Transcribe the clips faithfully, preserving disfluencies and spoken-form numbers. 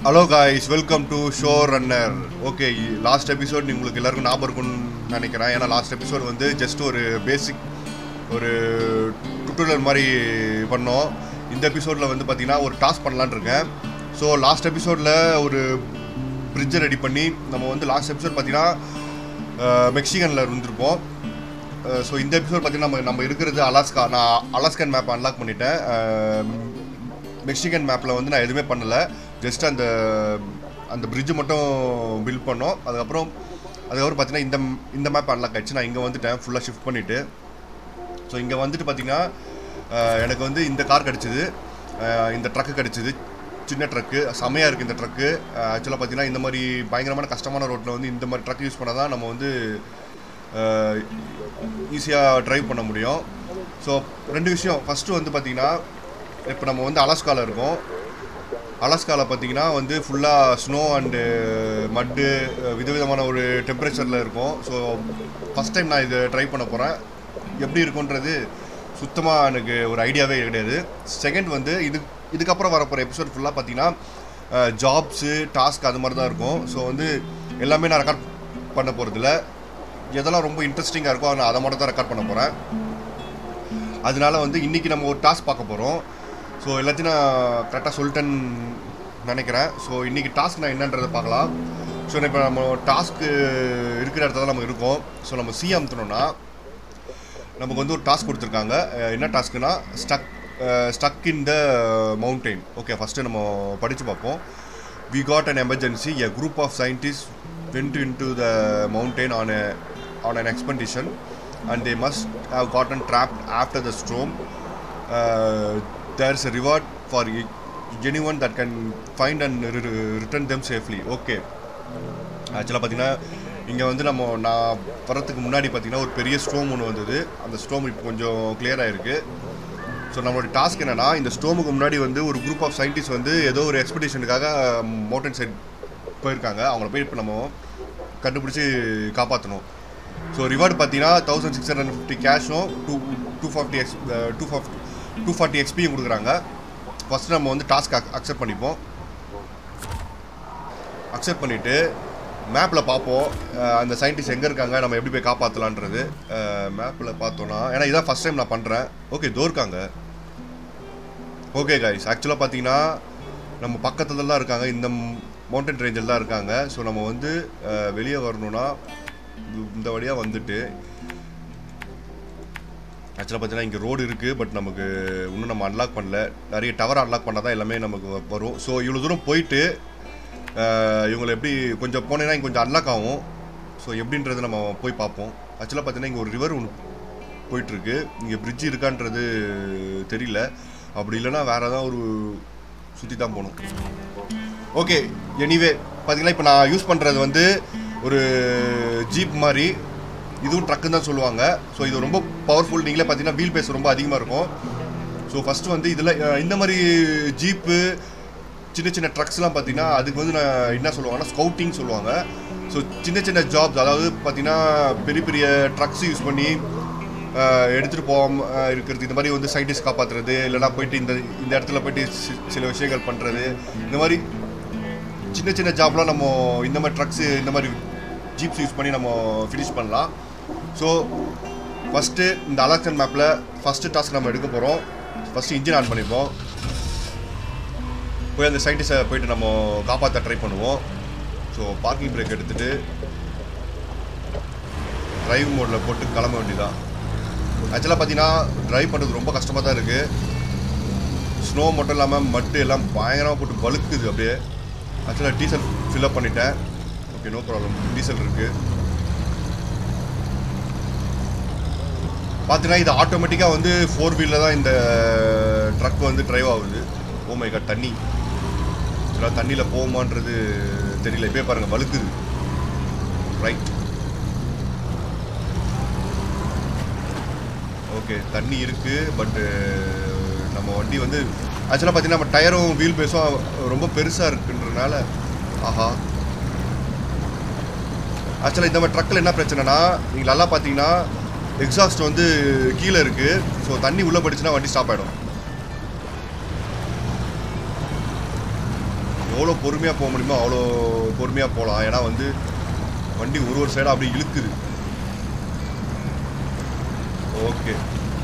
Hello guys, welcome to SnowRunner. Okay, last episode உங்களுக்கு எல்லாருக்கும் ஞாபகம் இருக்கும்னு நினைக்கிறேன். ஏன்னா லாஸ்ட் எபிசோட் வந்து ஜஸ்ட் ஒரு பேசிக் ஒரு டுட்டோரியல் மாதிரி பண்ணோம். இந்த எபிசோடில் வந்து பார்த்திங்கன்னா ஒரு டாஸ்க் பண்ணலான்னு இருக்கேன். ஸோ லாஸ்ட் எபிசோடில் ஒரு பிரிட்ஜை ரெடி பண்ணி நம்ம வந்து லாஸ்ட் எபிசோட் பார்த்திங்கன்னா மெக்சிகனில் இருந்திருப்போம். ஸோ இந்த எபிசோட் பார்த்திங்கன்னா நம்ம நம்ம இருக்கிறது அலாஸ்கா. நான் அலாஸ்கன் மேப் அன்லாக் பண்ணிட்டேன். மெக்சிகன் மேப்பில் வந்து நான் எதுவுமே பண்ணலை. ஜஸ்ட் அந்த அந்த பிரிட்ஜு மட்டும் பில்ட் பண்ணோம். அதுக்கப்புறம் அதுக்கப்புறம் பார்த்தீங்கன்னா இந்த இந்த மேப் அன்லாக் ஆகிடுச்சு. நான் இங்கே வந்துட்டேன் ஃபுல்லாக ஷிஃப்ட் பண்ணிவிட்டு. ஸோ இங்கே வந்துட்டு பார்த்திங்கன்னா எனக்கு வந்து இந்த கார் கிடச்சிது, இந்த ட்ரக்கு கிடச்சிது. சின்ன ட்ரக்கு செமையாக இருக்குது இந்த ட்ரக்கு. ஆக்சுவலாக பார்த்திங்கன்னா இந்த மாதிரி பயங்கரமான கஷ்டமான ரோட்டில் வந்து இந்த மாதிரி ட்ரக் யூஸ் பண்ணால் தான் நம்ம வந்து ஈஸியாக ட்ரைவ் பண்ண முடியும். ஸோ ரெண்டு விஷயம். ஃபஸ்ட்டு வந்து பார்த்திங்கன்னா இப்போ நம்ம வந்து அலாஸ்காவில் இருக்கோம். அலாஸ்காவில் பார்த்திங்கன்னா வந்து ஃபுல்லாக ஸ்னோ அண்டு மட்டு விதவிதமான ஒரு டெம்பரேச்சரில் இருக்கும். ஸோ ஃபஸ்ட் டைம் நான் இதை ட்ரை பண்ண போகிறேன். எப்படி இருக்குன்றது சுத்தமாக எனக்கு ஒரு ஐடியாவே கிடையாது. செகண்ட் வந்து இது இதுக்கப்புறம் வரப்போகிற எபிசோட் ஃபுல்லாக பார்த்திங்கன்னா ஜாப்ஸு டாஸ்க் அது மாதிரி தான் இருக்கும். ஸோ வந்து எல்லாமே நான் ரெக்கார்ட் பண்ண போகிறதில்ல. எதெல்லாம் ரொம்ப இன்ட்ரெஸ்டிங்காக இருக்கோ நான் அதை மட்டும் தான் ரெக்கார்ட் பண்ண போகிறேன். அதனால வந்து இன்றைக்கி நம்ம ஒரு டாஸ்க் பார்க்க போகிறோம். ஸோ எல்லாத்தையும் நான் கரெக்டாக சொல்லிட்டேன்னு நினைக்கிறேன். ஸோ இன்றைக்கி டாஸ்க் நான் என்னன்றதை பார்க்கலாம். ஸோ இப்போ நம்ம டாஸ்க்கு இருக்கிற இடத்துல நம்ம இருக்கோம். ஸோ நம்ம சி அமுத்தணும்னா நமக்கு வந்து ஒரு டாஸ்க் கொடுத்துருக்காங்க. என்ன டாஸ்க்குனா stuck stuck in the mountain. Okay, first நம்ம படித்து பார்ப்போம். We got an emergency. A group of scientist went into the mountain on a on an expedition and they must have gotten trapped after the storm. There is a reward for anyone that can find and return them safely. Okay, ஆக்சுவலாக பார்த்தீங்கன்னா இங்கே வந்து நம்ம நான் வரத்துக்கு முன்னாடி பார்த்திங்கன்னா ஒரு பெரிய ஸ்டோம் ஒன்று வந்தது. அந்த ஸ்டோம் இப்போ கொஞ்சம் கிளியர் ஆகிருக்கு. ஸோ நம்மளோட டாஸ்க் என்னென்னா, இந்த ஸ்டோமுக்கு முன்னாடி வந்து ஒரு குரூப் ஆஃப் சயின்டிஸ்ட் வந்து ஏதோ ஒரு எக்ஸ்பெடிஷனுக்காக மவுண்டன் சைட் போயிருக்காங்க. அவங்கள போய் இப்போ நம்ம கண்டுபிடிச்சி காப்பாற்றணும். ஸோ ரிவார்டு பார்த்தீங்கன்னா தௌசண்ட் சிக்ஸ் ஹண்ட்ரட் ஃபிஃப்டி கேஷும் two two forty X two forty two forty எக்ஸ்பியும் கொடுக்குறாங்க. ஃபஸ்ட்டு நம்ம வந்து டாஸ்க் அக்செப்ட் பண்ணிப்போம். அக்செப்ட் பண்ணிவிட்டு மேப்பில் பார்ப்போம் அந்த சயின்டிஸ்ட் எங்கே இருக்காங்க, நம்ம எப்படி போய் காப்பாற்றலான்றது. மேப்பில் பார்த்தோன்னா, ஏன்னா இதான் ஃபஸ்ட் டைம் நான் பண்ணுறேன். ஓகே, தோ இருக்காங்க. ஓகே கைஸ், ஆக்சுவலாக பார்த்தீங்கன்னா நம்ம பக்கத்தில் தான் இருக்காங்க, இந்த மவுண்டன் ரேஞ்சில் தான் இருக்காங்க. ஸோ நம்ம வந்து வெளியே வரணுன்னா இந்த வழியாக வந்துட்டு, ஆக்சுவலாக பார்த்தீங்கன்னா இங்கே ரோடு இருக்குது. பட் நமக்கு இன்னும் நம்ம அன்லாக் பண்ணல. நிறைய டவர் அன்லாக் பண்ணால் தான் எல்லாமே நமக்கு வரும். ஸோ இவ்வளோ தூரம் போயிட்டு இவங்களை எப்படி கொஞ்சம் போனேன்னா இங்கே கொஞ்சம் அன்லாக் ஆகும். ஸோ எப்படின்றது நம்ம போய் பார்ப்போம். ஆக்சுவலாக பார்த்தீங்கன்னா இங்கே ஒரு ரிவர் ஒன்று போயிட்டுருக்கு. இங்கே பிரிட்ஜு இருக்கான்றது தெரியல. அப்படி இல்லைன்னா வேறு ஏதாவது ஒரு சுற்றி தான் போகணும். ஓகே, எனிவே பார்த்தீங்கன்னா இப்போ நான் யூஸ் பண்ணுறது வந்து ஒரு ஜீப் மாதிரி. இதுவும் ட்ரக்குன்னு தான் சொல்லுவாங்க. ஸோ இது ரொம்ப பவர்ஃபுல். நீங்களே பார்த்தீங்கன்னா வீல் பேஸ் ரொம்ப அதிகமாக இருக்கும். ஸோ ஃபஸ்ட்டு வந்து இதில் இந்த மாதிரி ஜீப்பு சின்ன சின்ன ட்ரக்ஸ்லாம் பார்த்தீங்கன்னா அதுக்கு வந்து நான் என்ன சொல்லுவாங்கன்னா ஸ்கவுட்டிங் சொல்லுவாங்க. ஸோ சின்ன சின்ன ஜாப்ஸ், அதாவது பார்த்தீங்கன்னா பெரிய பெரிய ட்ரக்ஸ் யூஸ் பண்ணி எடுத்துகிட்டு போகாம இருக்கிறது, இந்த மாதிரி வந்து சயின்டிஸ்ட் காப்பாற்றுறது, இல்லைனா போயிட்டு இந்த இந்த இடத்துல போய்ட்டு சில விஷயங்கள் பண்ணுறது, இந்த மாதிரி சின்ன சின்ன ஜாப்லாம் நம்ம இந்த மாதிரி ட்ரக்ஸு இந்த மாதிரி ஜீப்ஸ் யூஸ் பண்ணி நம்ம ஃபினிஷ் பண்ணலாம். ஸோ ஃபஸ்ட்டு இந்த அலாஸ்கன் மேப்பில் ஃபஸ்ட்டு டாஸ்க் நம்ம எடுக்க போகிறோம். ஃபஸ்ட்டு இன்ஜின் ஆன் பண்ணிப்போம். போய் அந்த சயின்டிஸ்ட்டை போய்ட்டு நம்ம காப்பாற்ற ட்ரை பண்ணுவோம். ஸோ பார்க்கிங் பிரேக் எடுத்துகிட்டு ட்ரைவ் மோடில் போட்டு கிளம்ப வேண்டியதான். ஆக்சுவலாக பார்த்தீங்கன்னா ட்ரைவ் பண்ணுறது ரொம்ப கஷ்டமாக தான் இருக்குது. ஸ்னோ மட்டும் இல்லாமல் மட்டு எல்லாம் பயங்கரமாக போட்டு வழுக்குது அப்படியே. ஆக்சுவலாக டீசல் ஃபில்அப் பண்ணிட்டேன். ஓகே, நோ ப்ராப்ளம், டீசல் இருக்குது. பார்த்தீங்கன்னா இது ஆட்டோமேட்டிக்காக வந்து ஃபோர் வீலில் தான் இந்த ட்ரக் வந்து ட்ரைவ் ஆகுது. ஓ மை காட், தண்ணி இதெல்லாம் தண்ணியில் போகுமான்றது தெரியல. இப்போயே பாருங்கள் வழுக்குது. ரைட், ஓகே, தண்ணி இருக்குது. பட்டு நம்ம வண்டி வந்து ஆக்சுவலாக பார்த்தீங்கன்னா நம்ம டயரும் வீல் பேஸும் ரொம்ப பெருசாக இருக்குன்றதுனால, ஆஹா, ஆக்சுவலாக இந்த மாதிரி ட்ரக்கில் என்ன பிரச்சனைனா, நீங்கள் நல்லா பார்த்தீங்கன்னா எக்ஸாஸ்ட் வந்து கீழே இருக்குது. ஸோ தண்ணி உள்ளே படிச்சுன்னா வண்டி ஸ்டாப் ஆகிடும். எவ்வளோ பொறுமையாக போக முடியுமோ அவ்வளோ பொறுமையாக போகலாம். ஏன்னா வந்து வண்டி ஒரு ஒரு சைடாக அப்படி இழுக்குது. ஓகே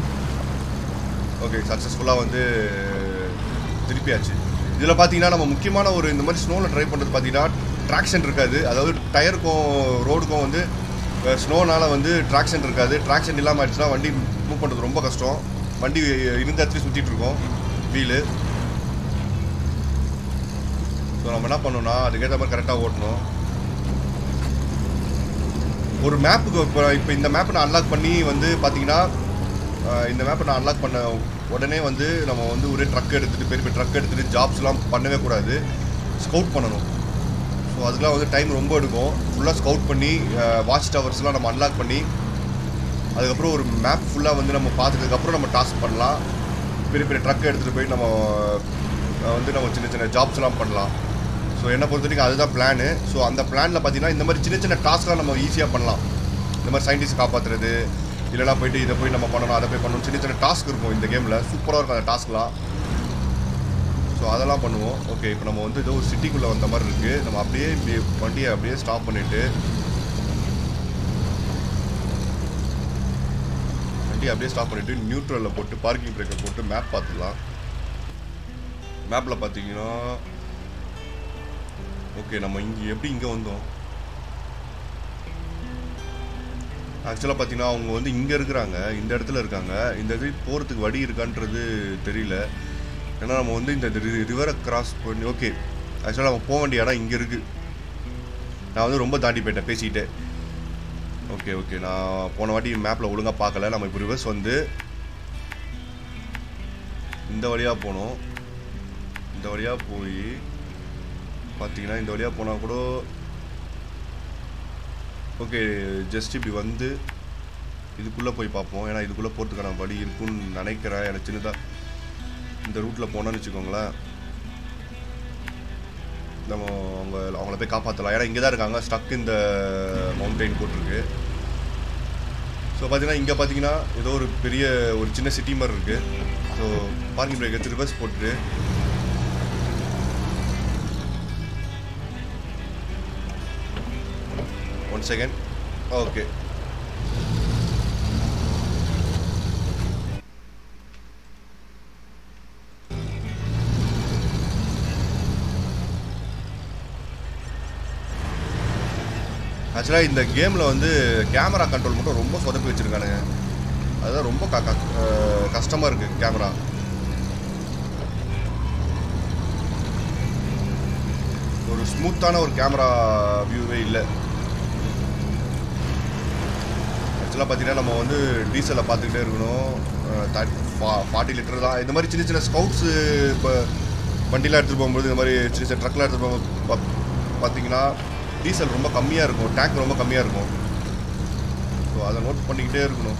ஓகே சக்ஸஸ்ஃபுல்லாக வந்து திருப்பியாச்சு. இதில் பார்த்தீங்கன்னா நம்ம முக்கியமான ஒரு இந்த மாதிரி ஸ்னோவில் ட்ரைவ் பண்ணுறது பார்த்தீங்கன்னா ட்ராக்ஷன் இருக்காது. அதாவது டயருக்கும் ரோடுக்கும் வந்து ஸ்னோனால் வந்து ட்ராக்ஷன் இருக்காது. ட்ராக்ஷன் இல்லாமல் ஆயிடுச்சுன்னா வண்டி மூவ் பண்ணுறது ரொம்ப கஷ்டம். வண்டி இருந்த இடத்துல சுற்றிட்டு இருக்கோம் வீலு. ஸோ நம்ம என்ன பண்ணோம்னா அதுக்கேற்ற மாதிரி கரெக்டாக ஓட்டணும். ஒரு மேப்புக்கு இப்போ இப்போ இந்த மேப்பை நான் அன்லாக் பண்ணி வந்து பார்த்தீங்கன்னா இந்த மேப்பை நான் அன்லாக் பண்ண உடனே வந்து நம்ம வந்து ஒரே ட்ரக் எடுத்துகிட்டு பெரிய பெரிய ட்ரக் எடுத்துகிட்டு ஜாப்ஸ்லாம் பண்ணவே கூடாது. ஸ்கவுட் பண்ணணும். ஸோ அதுக்கெலாம் வந்து டைம் ரொம்ப எடுக்கும். ஃபுல்லாக ஸ்கவுட் பண்ணி வாட்ச் டவர்ஸ்லாம் நம்ம அன்லாக் பண்ணி அதுக்கப்புறம் ஒரு மேப் ஃபுல்லாக வந்து நம்ம பார்த்துட்டதுக்கப்புறம் நம்ம டாஸ்க் பண்ணலாம். பெரிய பெரிய ட்ரக் எடுத்துகிட்டு போய் நம்ம வந்து நம்ம சின்ன சின்ன ஜாப்ஸ்லாம் பண்ணலாம். ஸோ என்னை பொறுத்த வரைக்கும் அதுதான் பிளானு. ஸோ அந்த பிளானில் பார்த்தீங்கன்னா இந்த மாதிரி சின்ன சின்ன டாஸ்க்லாம் நம்ம ஈஸியாக பண்ணலாம். இந்த மாதிரி சயின்டிஸ்ட் காப்பாற்றுறது இல்லைனா போய்ட்டு இதை போய் நம்ம பண்ணணும் அதை போய் பண்ணணும் சின்ன சின்ன டாஸ்க் இருக்கும் இந்த கேமில். சூப்பராக இருக்கும் அந்த டாஸ்க்லாம். ஸோ அதெல்லாம் பண்ணுவோம். ஓகே இப்போ நம்ம வந்து ஏதோ ஒரு சிட்டிக்குள்ளே வந்த மாதிரி இருக்குது. நம்ம அப்படியே இப்படி வண்டியை அப்படியே ஸ்டாப் பண்ணிவிட்டு வண்டியை அப்படியே ஸ்டாப் பண்ணிவிட்டு நியூட்ரலில் போட்டு பார்க்கிங் பிரேக்கர் போட்டு மேப் பார்த்துக்கலாம். மேப்பில் பார்த்தீங்கன்னா ஓகே நம்ம இங்கே எப்படி இங்கே வந்தோம். ஆக்சுவலாக பார்த்தீங்கன்னா அவங்க வந்து இங்கே இருக்கிறாங்க, இந்த இடத்துல இருக்காங்க. இந்த இடத்துக்கு போகிறதுக்கு வழி இருக்கான்றது தெரியல. ஏன்னா நம்ம வந்து இந்த ரிவரை கிராஸ் பண்ணி ஓகே ஆக்சுவலாக நம்ம போக வேண்டிய இடம் இங்கே இருக்குது. நான் வந்து ரொம்ப தாண்டி போயிட்டேன் பேசிக்கிட்டே. ஓகே ஓகே நான் போன வாட்டி மேப்பில் ஒழுங்காக பார்க்கல. நம்ம இப்போ ரிவர்ஸ் வந்து இந்த வழியாக போனோம். இந்த வழியாக போய் பார்த்தீங்கன்னா இந்த வழியாக போனால் கூட ஓகே ஜஸ்ட் இப்படி வந்து இதுக்குள்ளே போய் பார்ப்போம். ஏன்னா இதுக்குள்ளே போகிறதுக்கான வழி இருக்குன்னு நினைக்கிறேன். எனக்கு சின்னதாக இந்த ரூட்டில் போனோன்னு வச்சுக்கோங்களேன் நம்ம அவங்க அவங்கள போய் காப்பாற்றலாம். ஏன்னா இங்கே தான் இருக்காங்க ஸ்டக் இந்த மவுண்டெயின் போட்டிருக்கு. ஸோ பார்த்தீங்கன்னா இங்கே பார்த்தீங்கன்னா ஏதோ ஒரு பெரிய ஒரு சின்ன சிட்டி மாதிரி இருக்குது. ஸோ பார்க்கிங் பிரேக் எடுத்து ரிவர்ஸ் போட்டுட்டு ஒன் செகண்ட் ஓகே ஆக்சுவலாக இந்த கேமில் வந்து கேமரா கண்ட்ரோல் மட்டும் ரொம்ப சொதப்பி வச்சுருக்கானுங்க. அதுதான் ரொம்ப க கஷ்டமாக இருக்குது கேமரா. ஒரு ஸ்மூத்தான ஒரு கேமரா வியூவே இல்லை. ஆக்சுவலாக பார்த்தீங்கன்னா நம்ம வந்து டீசலை பார்த்துக்கிட்டே இருக்கணும். ஃபார்ட்டி லிட்டர் தான். இந்த மாதிரி சின்ன சின்ன ஸ்கவுட்ஸு இப்போ வண்டிலாம் எடுத்துகிட்டு போகும்போது இந்த மாதிரி சின்ன சின்ன ட்ரக்லாம் எடுத்துகிட்டு போகும்போது பார்த்தீங்கன்னா டீசல் ரொம்ப கம்மியாக இருக்கும், டேங்க் ரொம்ப கம்மியாக இருக்கும். ஸோ அதை நோட் பண்ணிக்கிட்டே இருக்கணும்.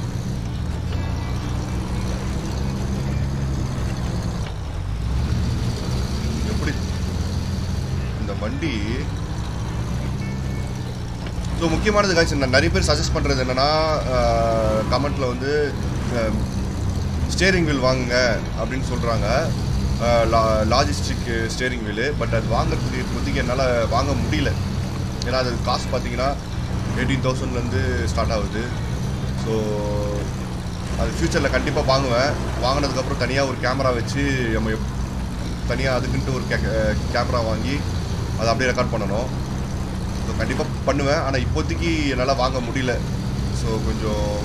எப்படி இந்த வண்டி ஸோ முக்கியமானது காய்ச்சி நான் நிறைய பேர் சஜஸ்ட் பண்ணுறது என்னென்னா கமெண்ட்டில் வந்து ஸ்டேரிங் வீல் வாங்குங்க அப்படின்னு சொல்கிறாங்க. லா லாஜிஸ்டிக் ஸ்டேரிங் வீலு. பட் அது வாங்குறதுக்கு இப்போதைக்கு என்னால் வாங்க முடியல. ஏன்னா அது காஸ்ட் பார்த்தீங்கன்னா எயிட்டீன் தௌசண்ட்லேருந்து ஸ்டார்ட் ஆகுது. ஸோ அது ஃப்யூச்சரில் கண்டிப்பாக வாங்குவேன். வாங்கினதுக்கப்புறம் தனியாக ஒரு கேமரா வச்சு நம்ம தனியாக அதுக்குன்ட்டு ஒரு கே கேமரா வாங்கி அதை அப்படியே ரெக்கார்ட் பண்ணணும். ஸோ கண்டிப்பாக பண்ணுவேன். ஆனால் இப்போதைக்கு என்னால் வாங்க முடியல. ஸோ கொஞ்சம்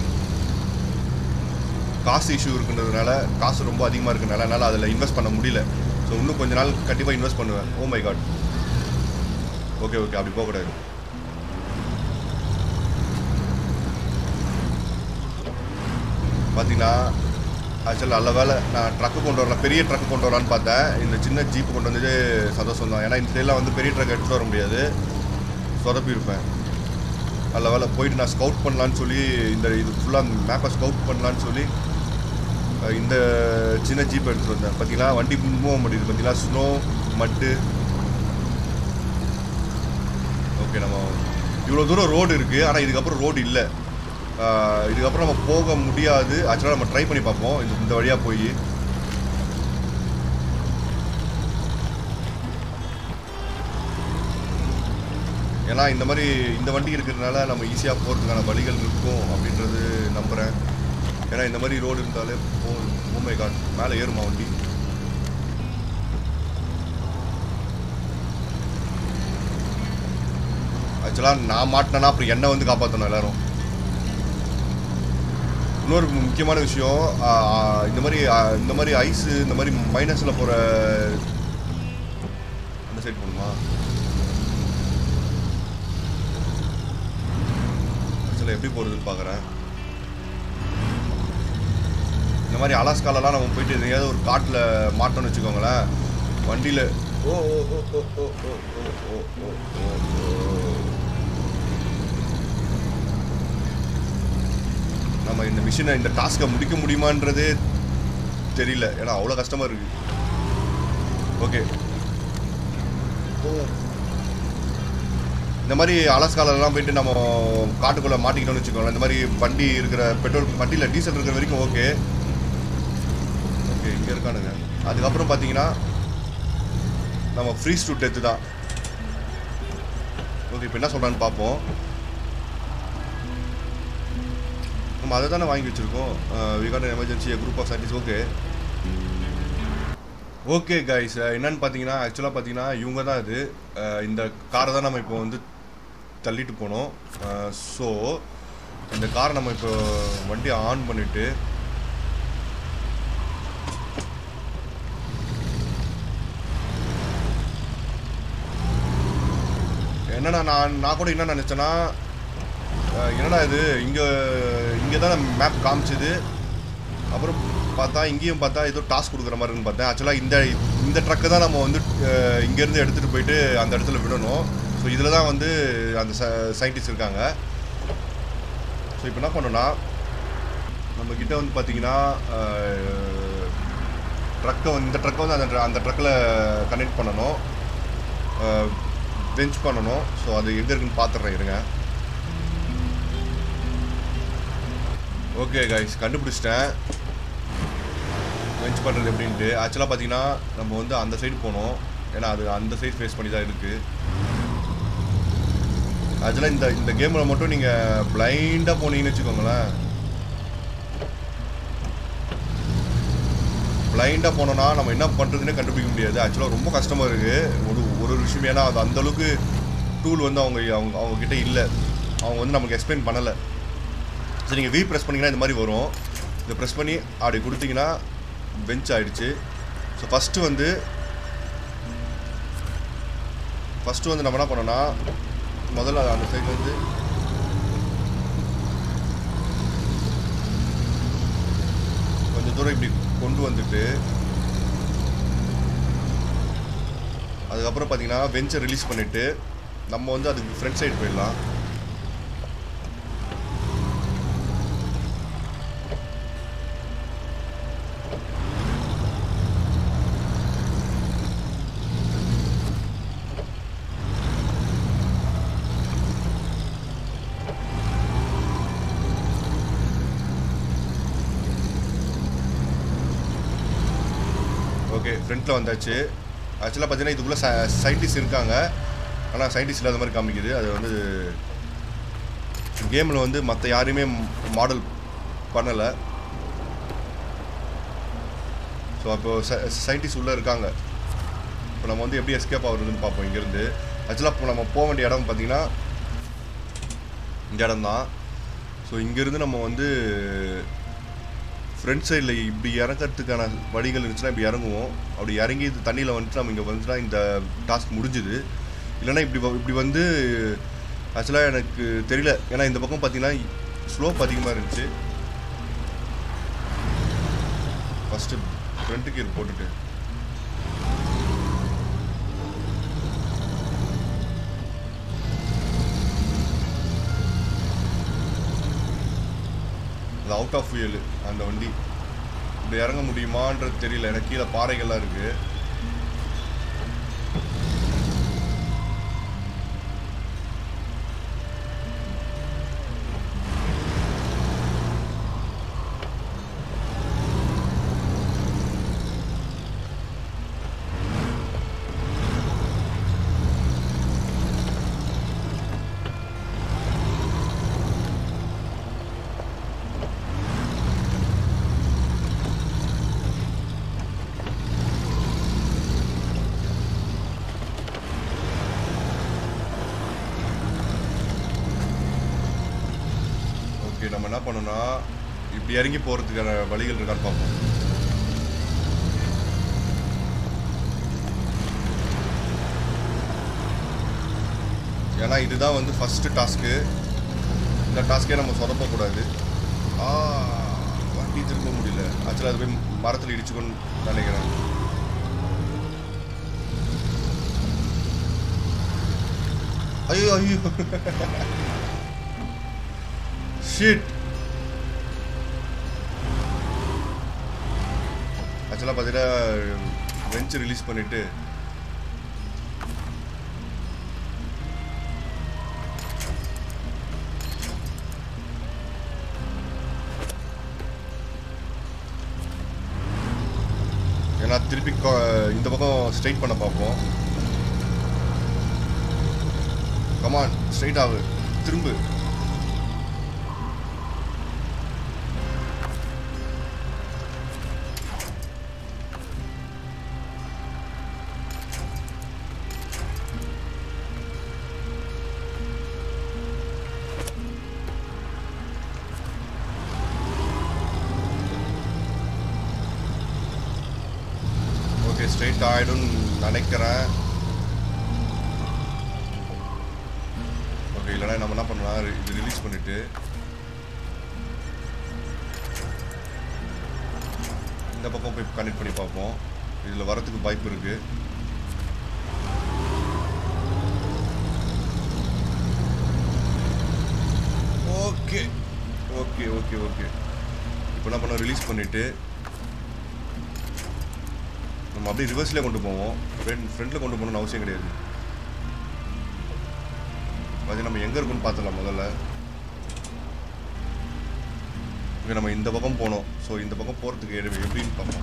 காசு இஷ்யூ இருக்குன்றதுனால காசு ரொம்ப அதிகமாக இருக்கிறதுனால என்னால் அதில் இன்வெஸ்ட் பண்ண முடியல. ஸோ இன்னும் கொஞ்ச நாள் கண்டிப்பாக இன்வெஸ்ட் பண்ணுவேன். Oh my God okay okay அப்படி போகக்கூடாது. பார்த்தீங்கன்னா ஆக்சுவலாக நல்ல வேலை நான் ட்ரக்கு கொண்டு வரல, பெரிய ட்ரக்கு கொண்டு வரலான்னு பார்த்தேன். இந்த சின்ன ஜீப்பு கொண்டு வந்தது சந்தோஷம் தான். ஏன்னா இந்த சைடெலாம் வந்து பெரிய ட்ரக் எடுத்துகிட்டு வர முடியாது, சொதப்பி இருப்பேன். நல்ல வேலை போயிட்டு நான் ஸ்கவுட் பண்ணலான்னு சொல்லி இந்த இது ஃபுல்லாக மேப்பை ஸ்கவுட் பண்ணலான்னு சொல்லி இந்த சின்ன ஜீப் எடுத்துகிட்டு வந்தேன். பார்த்தீங்களா வண்டி மூவ முடியுது. பார்த்தீங்களா ஸ்னோ மட்டு. ஓகே நம்ம இவ்வளோ தூரம் ரோடு இருக்குது, ஆனால் இதுக்கப்புறம் ரோடு இல்லை. இதுக்கப்புறம் நம்ம போக முடியாது. ஆக்சுவலாக நம்ம ட்ரை பண்ணி பார்ப்போம் இந்த இந்த வழியாக போய். ஏன்னா இந்த மாதிரி இந்த வண்டி இருக்கிறதுனால நம்ம ஈஸியாக போகிறதுக்கான வழிகள் இருக்கும் அப்படின்றது நம்புகிறேன். ஏன்னா இந்த மாதிரி ரோடு இருந்தாலே போ ஓமை காட் மேலே ஏறுமா வண்டி. ஆக்சுவலாக நான் மாட்டினேன்னா அப்புறம் என்னை வந்து காப்பாற்றணும் எல்லோரும். இன்னொரு முக்கியமான விஷயம், இந்த மாதிரி இந்த மாதிரி ஐஸு இந்த மாதிரி மைனஸில் போகிற அந்த சைட் போகணுமா? ஆக்சுவலாக எப்படி போகிறதுன்னு பார்க்குறேன். இந்த மாதிரி அலாஸ்காலெலாம் நம்ம போயிட்டு எதையாவது ஒரு காட்டில் மாட்டோன்னு வச்சுக்கோங்களேன், வண்டியில் ஓ ஓ ஓ ஓ ஓ ஓ ஓ ஓ ஓ நம்ம இந்த மிஷினை இந்த டாஸ்க்கை முடிக்க முடியுமான்றதே தெரியல. ஏன்னா அவ்வளோ கஷ்டமாக இருக்குது. ஓகே, இந்த மாதிரி அலாஸ்காலெல்லாம் போயிட்டு நம்ம காட்டுக்குள்ளே மாட்டிக்கிட்டோம்னு வச்சுக்கோங்களேன், இந்த மாதிரி வண்டி இருக்கிற பெட்ரோல் வண்டியில் டீசல் இருக்கிற வரைக்கும் ஓகே ஓகே இங்கே இருக்கானுங்க. அதுக்கப்புறம் பார்த்தீங்கன்னா நம்ம ஃப்ரீஸ் டு டெத்து தான். ஓகே, இப்போ என்ன சொல்கிறான்னு பார்ப்போம். நம்ம அதை தானே வாங்கி வச்சுருக்கோம். We got an emergency a group of scientists. Okay okay guys, என்னன்னு பார்த்தீங்கன்னா ஆக்சுவலாக பார்த்தீங்கன்னா இவங்க தான் இது இந்த காரை தான் நம்ம இப்போ வந்து தள்ளிட்டு போனோம். ஸோ இந்த காரை நம்ம இப்போ வண்டியை ஆன் பண்ணிவிட்டு என்னன்னா நான் நான் கூட என்ன நினச்சேன்னா, என்னடா இது இங்கே இங்கே தான் மேப் காமிச்சிது, அப்புறம் பார்த்தா இங்கேயும் பார்த்தா ஏதோ டாஸ்க் கொடுக்குற மாதிரின்னு பார்த்தேன். ஆக்சுவலாக இந்த இந்த ட்ரக்கை தான் நம்ம வந்து இங்கேருந்து எடுத்துகிட்டு போயிட்டு அந்த இடத்துல விடணும். ஸோ இதில் தான் வந்து அந்த ச சயின்டிஸ்ட் இருக்காங்க. ஸோ இப்போ என்ன பண்ணோன்னா, நம்மக்கிட்ட வந்து பார்த்திங்கன்னா ட்ரக்கை வந்து இந்த ட்ரக்கை வந்து அந்த அந்த ட்ரக்கில் கனெக்ட் பண்ணணும், பெஞ்ச் பண்ணணும். ஸோ அது எங்கே இருக்குன்னு பார்த்துட்றேன் இருங்க. ஓகே கைஸ், கண்டுபிடிச்சிட்டேன் பெஞ்ச் பண்ணுறது எப்படின்ட்டு. ஆக்சுவலாக பார்த்தீங்கன்னா நம்ம வந்து அந்த சைடு போனோம், ஏன்னா அது அந்த சைடு ஃபேஸ் பண்ணி தான் இருக்குது. ஆக்சுவலாக இந்த இந்த கேமில் மட்டும் நீங்கள் பிளைண்டாக போனீங்கன்னு வச்சுக்கோங்களேன், பிளைண்டாக போனோன்னா நம்ம என்ன பண்ணுறதுன்னே கண்டுபிடிக்க முடியாது. ஆக்சுவலாக ரொம்ப கஷ்டமாக இருக்குது ஒரு ஒரு விஷயம். ஏன்னா அது அந்தளவுக்கு டூல் வந்து அவங்க அவங்க அவங்கக்கிட்ட இல்லை, அவங்க வந்து நமக்கு எக்ஸ்பிளைன் பண்ணலை. ஸோ நீங்கள் வி ப்ரெஸ் பண்ணிங்கன்னா இந்த மாதிரி வரும். இதை ப்ரெஸ் பண்ணி அப்படி கொடுத்தீங்கன்னா பெஞ்ச் ஆகிடுச்சு. ஸோ ஃபஸ்ட்டு வந்து ஃபஸ்ட்டு வந்து நம்ம என்ன பண்ணோன்னா, முதல்ல அந்த சைடில் வந்து கொஞ்சம் தூரம் இப்படி கொண்டு வந்துட்டு அதுக்கப்புறம் பார்த்தீங்கன்னா பெஞ்சை ரிலீஸ் பண்ணிவிட்டு நம்ம வந்து அதுக்கு ஃப்ரண்ட் சைடு போயிடலாம். ஓகே, ஃப்ரண்ட்டில் வந்தாச்சு. ஆக்சுவலாக பார்த்தீங்கன்னா இதுக்குள்ளே ச சயின்டிஸ்ட் இருக்காங்க, ஆனால் சயின்டிஸ்ட் இல்லாத மாதிரி காமிக்குது. அது வந்து கேமில் வந்து மற்ற யாரையுமே மாடல் பண்ணலை. ஸோ அப்போது ச சயின்டிஸ்ட் உள்ளே இருக்காங்க. இப்போ நம்ம வந்து எப்படி எஸ்கேப் ஆகுறதுன்னு பார்ப்போம் இங்கேருந்து. ஆக்சுவலாக இப்போ நம்ம போக வேண்டிய இடம் பார்த்திங்கன்னா இந்த இடம் தான். ஸோ இங்கேருந்து நம்ம வந்து ஃப்ரண்ட் சைடில் இப்படி இறக்கிறதுக்கான வழிகள் இருந்துச்சுன்னா இப்படி இறங்குவோம். அப்படி இறங்கி இது தண்ணியில் வந்துட்டு நம்ம இங்கே வந்துச்சுன்னா இந்த டாஸ்க் முடிஞ்சுது. இல்லைனா இப்படி இப்படி வந்து ஆக்சுவலாக எனக்கு தெரியல, ஏன்னா இந்த பக்கம் பார்த்தீங்கன்னா ஸ்லோப் அதிகமாக இருந்துச்சு. ஃபஸ்ட்டு ஃப்ரண்ட்டு கீர் போட்டுட்டு அது அவுட் ஆஃப் ஃபியூயல் அந்த வண்டி. இப்படி இறங்க முடியுமான்றது தெரியல, எனக்கு கீழே பாறைகள்லாம் இருக்குது. ஓகே, நம்ம என்ன பண்ணோம்னா இப்படி இறங்கி போகிறதுக்கான வழிகள் இருக்கான்னு பார்ப்போம். ஏன்னா இதுதான் வந்து ஃபஸ்ட்டு டாஸ்க்கு. இந்த டாஸ்க்கே நம்ம சொதப்பக்கூடாது. ஆ வண்டி திரும்ப முடியல. ஆக்சுவலாக அது போய் மரத்தில் இடிச்சுக்கொண்டு நினைக்கிறேன். ஐயோ ஐயோ ஷிட். ஆக்சுவலாக பார்த்தீங்கன்னா வெஞ்சு ரிலீஸ் பண்ணிவிட்டு ஏன்னா திருப்பி இந்த பக்கம் ஸ்ட்ரைட் பண்ண பார்ப்போம். கமான், ஸ்ட்ரைட் ஆகு, திரும்பு. ஸ்ட்ரைட் ஆகிடும் நினைக்கிறேன். ஓகே, இல்லைனா நம்ம என்ன பண்ணலாம், இது ரிலீஸ் பண்ணிவிட்டு இந்த பக்கம் போய் கனெக்ட் பண்ணி பார்ப்போம். இதில் வரத்துக்கு வாய்ப்பு இருக்குது. ஓகே ஓகே ஓகே ஓகே இப்போ என்ன பண்ணோம், ரிலீஸ் பண்ணிவிட்டு நம்ம அப்படியே ரிவர்ஸ்லேயே கொண்டு போவோம். ஃப்ரெண்ட் ஃப்ரெண்டில் கொண்டு போகணும்னு அவசியம் கிடையாது. அது நம்ம எங்கே இருக்குன்னு பார்த்துலாம் முதல்ல. ஓகே, நம்ம இந்த பக்கம் போனோம். ஸோ இந்த பக்கம் போகிறதுக்கு எப்படின்னு பார்ப்போம்.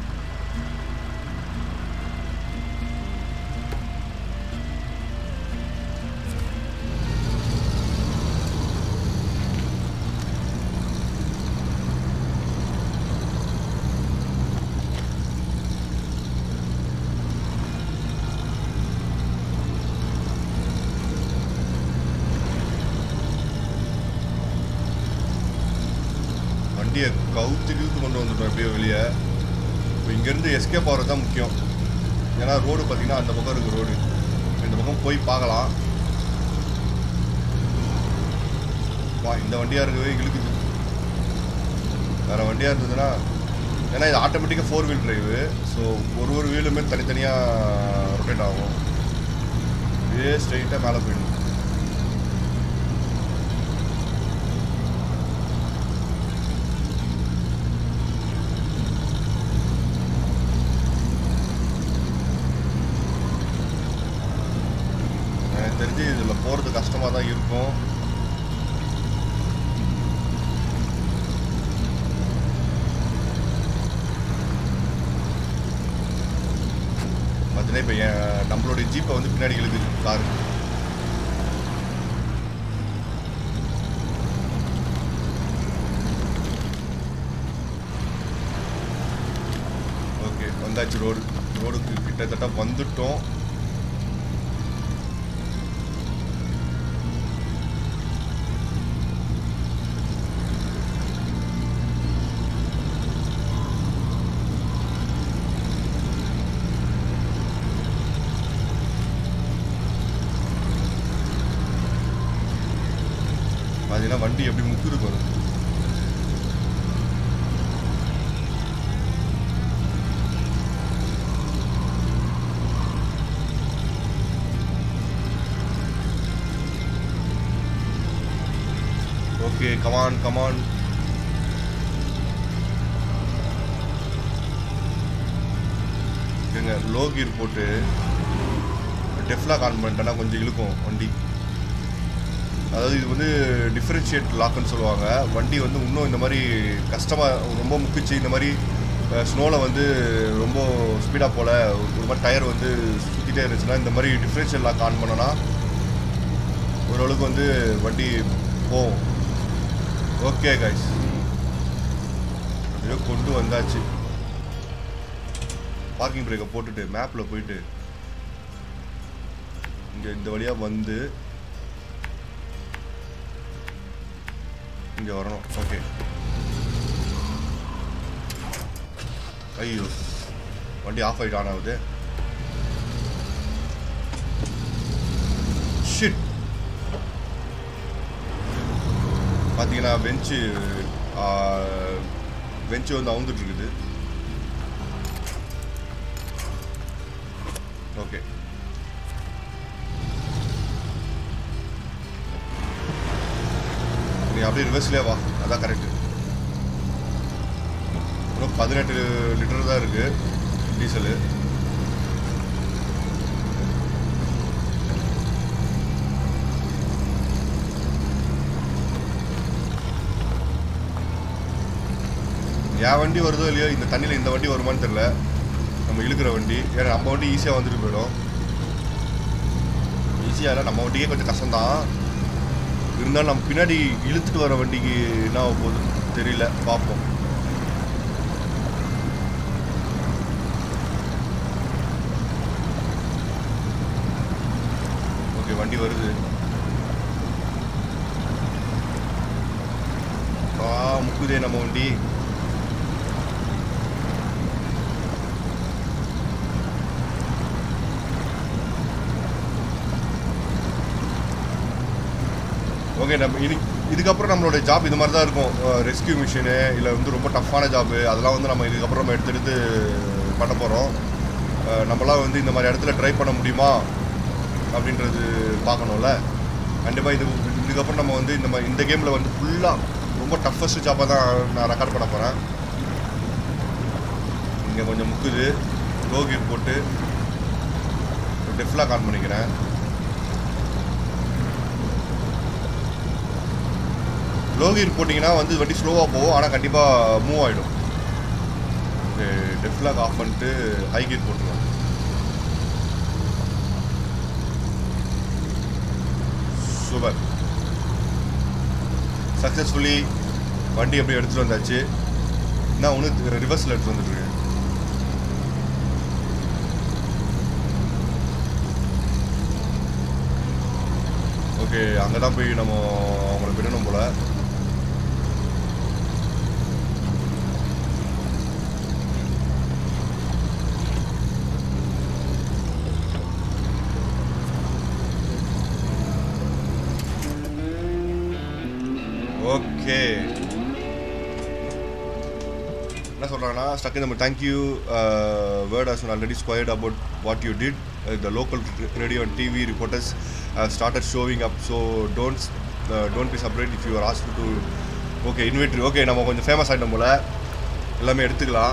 வண்டியை கவுத்து கிவுத்து கொண்டு வந்துட்டோம் எப்படியோ வெளியே. இப்போ இங்கேருந்து எஸ்கேப் ஆகிறது தான் முக்கியம். ஏன்னா ரோடு பார்த்திங்கன்னா அந்த பக்கம் இருக்குது ரோடு. இந்த பக்கம் போய் பார்க்கலாம். வா, இந்த வண்டியாக இருக்கவே இழுக்குது. வேறு வண்டியாக இருந்ததுன்னா, ஏன்னா இது ஆட்டோமேட்டிக்காக ஃபோர் வீல் டிரைவு. ஸோ ஒரு ஒரு வீலுமே தனித்தனியாக ரொட்டேட் ஆகும். இதே ஸ்ட்ரைட்டாக மேலே போயிடும். தெரிஞ்சு இதில் போகிறது கஷ்டமாக தான் இருக்கும். பார்த்தீங்கன்னா இப்போ என் நம்மளுடைய ஜீப்பை வந்து பின்னாடி இழுக்குது காரு. ஓகே, வந்தாச்சு. ரோடு ரோடுக்கு கிட்டத்தட்ட வந்துட்டோம். பார்த்தீங்கன்னா வண்டி எப்படி முக்குது போகிறது. Okay, come on come on. இங்க லோ கீர் போட்டு டெஃப்லாக் ஆன் பண்ணிட்டேன்னா கொஞ்சம் இழுக்கும் வண்டி. அதாவது இது வந்து டிஃப்ரென்ஷியேட் லாக்குன்னு சொல்லுவாங்க. வண்டி வந்து இன்னும் இந்த மாதிரி கஷ்டமாக ரொம்ப முக்கிச்சு, இந்த மாதிரி ஸ்னோவில் வந்து ரொம்ப ஸ்பீடாக போல் ஒரு மாதிரி டயர் வந்து சுற்றிட்டே இருந்துச்சுன்னா இந்த மாதிரி டிஃப்ரென்ஷியல் லாக் ஆன் பண்ணோன்னா ஓரளவுக்கு வந்து வண்டி போகும். ஓகே கைஸ், அப்படியே கொண்டு வந்தாச்சு. பார்க்கிங் பிரேக்கை போட்டுட்டு மேப்பில் போயிட்டு இங்கே இந்த வழியாக வந்து இங்கே வரணும். ஓகே. ஐயோ வண்டி ஆஃப் ஆகிட்டு ஆன் ஆகுது. ஷிட். பார்த்தீங்கன்னா பெஞ்சு பெஞ்சு வந்து அவுந்துட்டு இருக்குது. ஓகே. நீ அப்படியே ரிவர்ஸ்லேயே வா, அதான் கரெக்டு. இன்னும் பதினெட்டு லிட்டர் தான் இருக்குது டீசலு. என் வண்டி வருதோ இல்லையோ, இந்த தண்ணியில் இந்த வண்டி வருமானு தெரில. நம்ம இழுக்கிற வண்டி, ஏன்னா நம்ம வண்டி ஈஸியாக வந்துட்டு போயிடும். ஈஸியாக இல்லை, நம்ம வண்டிக்கே கொஞ்சம் கஷ்டம்தான். இருந்தாலும் நம்ம பின்னாடி இழுத்துட்டு வர வண்டிக்கு என்ன ஆக போகுது தெரியல, பார்ப்போம். ஓகே, வண்டி வருது. ஆ முக்குதே நம்ம வண்டி. ஓகே, நம்ம இது இதுக்கப்புறம் நம்மளோட ஜாப் இது மாதிரி தான் இருக்கும். ரெஸ்கியூ மிஷினு இல்லை வந்து ரொம்ப டஃப்பான ஜாப்பு, அதெல்லாம் வந்து நம்ம இதுக்கப்புறம் நம்ம எடுத்து எடுத்து பண்ண போகிறோம். நம்மளாம் வந்து இந்த மாதிரி இடத்துல ட்ரை பண்ண முடியுமா அப்படின்றது பார்க்கணும்ல. கண்டிப்பாக இது இதுக்கப்புறம் நம்ம வந்து இந்த மாதிரி இந்த கேமில் வந்து ஃபுல்லாக ரொம்ப டஃபஸ்ட் ஜாப்பாக தான் நான் ரெக்கார்ட் பண்ண போகிறேன். இங்கே கொஞ்சம் முக்குது. லோ கியர் போட்டு டெஃப்லாக் ஆன் பண்ணிக்கிறேன். லோ கியர் போட்டிங்கன்னா வந்து வண்டி ஸ்லோவாக போகும், ஆனால் கண்டிப்பாக மூவ் ஆகிடும். டெஃப்லாக் ஆஃப் பண்ணிட்டு ஹை கியர் போட்டுருவோம். சூப்பர். சக்ஸஸ்ஃபுல்லி வண்டி அப்படியே எடுத்துகிட்டு வந்தாச்சு. நான் ஒன்று ரிவர்ஸில் எடுத்துகிட்டு வந்துட்டுருக்கேன். ஓகே, அங்கே தான் போய் நம்ம அவங்கள விடணும் போல். ஓகே, என்ன சொல்கிறாங்கன்னா ஸ்டக் நம்ம thank you word has already squared about what you did. The local radio and TV reporters started showing up, so don't don't be separate if you are asked to. Okay, inventory. Okay, நம்ம கொஞ்சம் famous ஆகிட்டோம் போல், எல்லாமே எடுத்துக்கலாம்.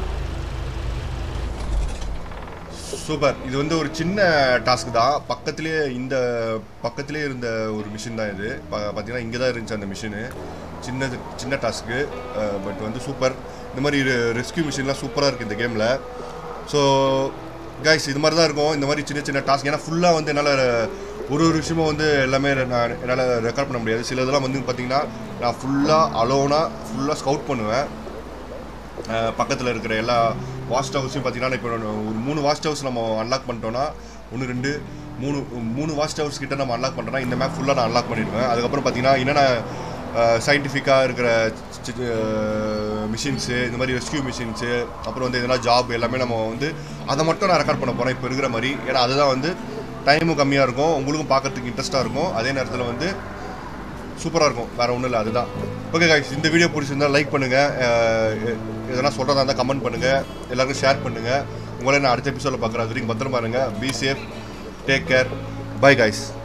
Super. இது வந்து ஒரு சின்ன task தான். பக்கத்துலேயே இந்த பக்கத்துலேயே இருந்த ஒரு மிஷின் தான் இது. பார்த்தீங்கன்னா இங்கே தான் இருந்துச்சு அந்த மிஷினு. சின்ன சின்ன டாஸ்க்கு, பட் வந்து சூப்பர். இந்த மாதிரி ரெஸ்கியூ மிஷின்லாம் சூப்பராக இருக்குது இந்த கேமில். ஸோ கைஸ், இது மாதிரி தான் இருக்கும் இந்த மாதிரி சின்ன சின்ன டாஸ்க். ஏன்னா ஃபுல்லாக வந்து என்னால் ஒரு ஒரு விஷயமும் வந்து எல்லாமே நான் என்னால் ரெக்கார்ட் பண்ண முடியாது. சில இதெல்லாம் வந்து பார்த்திங்கன்னா நான் ஃபுல்லாக அலோனாக ஃபுல்லாக ஸ்கவுட் பண்ணுவேன். பக்கத்தில் இருக்கிற எல்லா வாஸ்ட் ஹவுஸையும் பார்த்தீங்கன்னா இப்போ ஒரு மூணு வாஸ்ட் ஹவுஸ் நம்ம அன்லாக் பண்ணிட்டோன்னா, ஒன்று ரெண்டு மூணு மூணு வாஸ்ட் ஹவுஸ் கிட்ட நம்ம அன்லாக் பண்ணுறோன்னா இந்த மேப் ஃபுல்லாக நான் அன்லாக் பண்ணிடுவேன். அதுக்கப்புறம் பார்த்தீங்கன்னா என்னென்ன சயின்டிஃபிக்காக இருக்கிற மிஷின்ஸு, இந்த மாதிரி ரெஸ்கியூ மிஷின்ஸு, அப்புறம் வந்து எதனா ஜாப் எல்லாமே நம்ம வந்து அதை மட்டும் நான் ரெக்கார்ட் பண்ண போகிறேன் இப்போ இருக்கிற மாதிரி. ஏன்னா அதுதான் வந்து டைமும் கம்மியாக இருக்கும், உங்களுக்கும் பார்க்குறதுக்கு இன்ட்ரெஸ்ட்டாக இருக்கும், அதே நேரத்தில் வந்து சூப்பராக இருக்கும். வேறு ஒன்றும் இல்லை, அதுதான். ஓகே கைஸ், இந்த வீடியோ பிடிச்சிருந்தால் லைக் பண்ணுங்கள், எதனா சொல்கிறதா இருந்தால் கமெண்ட் பண்ணுங்கள், எல்லாருக்கும் ஷேர் பண்ணுங்கள். உங்களை நான் அடுத்த எபிசோடில் பார்க்குறேன். அது வரைக்கும் பத்திரமா இருங்க. Be safe, take care, bye guys.